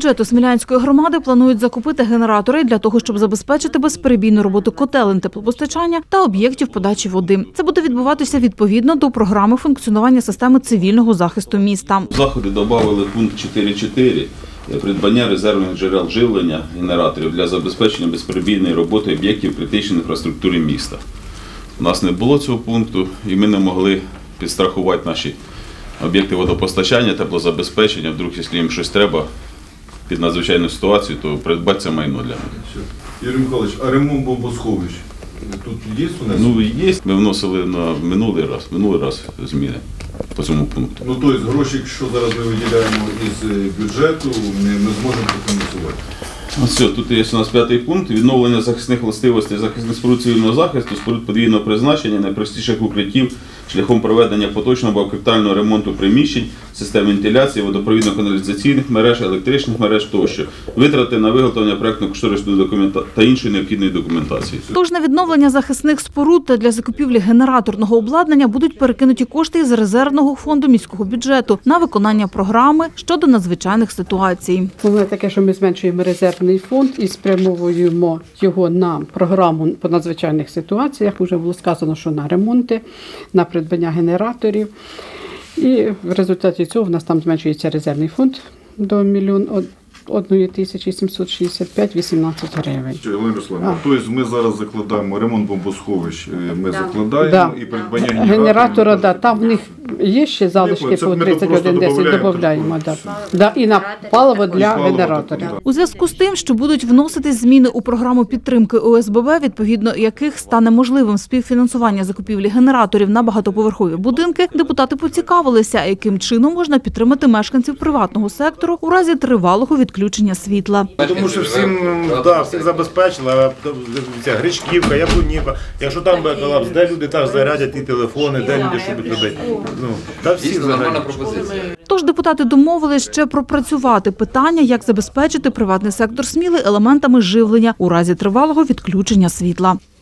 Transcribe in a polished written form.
бюджету Смілянської громади планують закупити генератори для того, щоб забезпечити безперебійну роботу котелень теплопостачання та об'єктів подачі води. Це буде відбуватися відповідно до програми функціонування системи цивільного захисту міста. Заходи додали пункт 4.4 придбання резервних джерел живлення генераторів для забезпечення безперебійної роботи об'єктів критичної інфраструктури міста. У нас не було цього пункту і ми не могли підстрахувати наші об'єкти водопостачання, теплозабезпечення. Вдруг, якщо їм щось треба під надзвичайну ситуацію, то придбати це майно для них. Юрій Михайлович, а ремонт бомбосховищ тут є у нас? Ну, є. Ми вносили на минулий раз зміни по цьому пункту. Ну, тобто гроші, що зараз ми виділяємо із бюджету, ми зможемо профінансувати. Все, тут є у нас 5-й пункт. Відновлення захисних властивостей захисних споруд цивільного захисту, споруд подвійного призначення, найпростіших укриттів шляхом проведення поточного або капітального ремонту приміщень, систем вентиляції, водопровідно-каналізаційних мереж, електричних мереж тощо. Витрати на виготовлення проєктно-кошторисної документації та іншої необхідної документації. Тож на відновлення захисних споруд та для закупівлі генераторного обладнання будуть перекинуті кошти із резервного фонду міського бюджету на виконання програми щодо надзвичайних ситуацій. Головне таке, що ми зменшуємо резервний фонд і спрямовуємо його на програму по надзвичайних ситуаціях. Уже було сказано, що на ремонти, на придбання генераторів. І в результаті цього в нас там зменшується резервний фонд до 1 765 18 гривень. Олена Русланівна, тобто ми зараз закладаємо ремонт бомбосховищ, ми закладаємо і придбання генератора. Там в них є ще залишки по 31,10, додаємо. І на паливо для генераторів. У зв'язку з тим, що будуть вноситись зміни у програму підтримки ОСББ, відповідно яких стане можливим співфінансування закупівлі генераторів на багатоповерхові будинки, депутати поцікавилися, яким чином можна підтримати мешканців приватного сектору у разі тривалого відключення світла. Тому що всіх забезпечили, Гречківка, Яблунівка, якщо там буде колапс, де люди так зарядять і телефони, де люди що будуть робити. Тож депутати домовились ще пропрацювати питання, як забезпечити приватний сектор Сміли елементами живлення у разі тривалого відключення світла.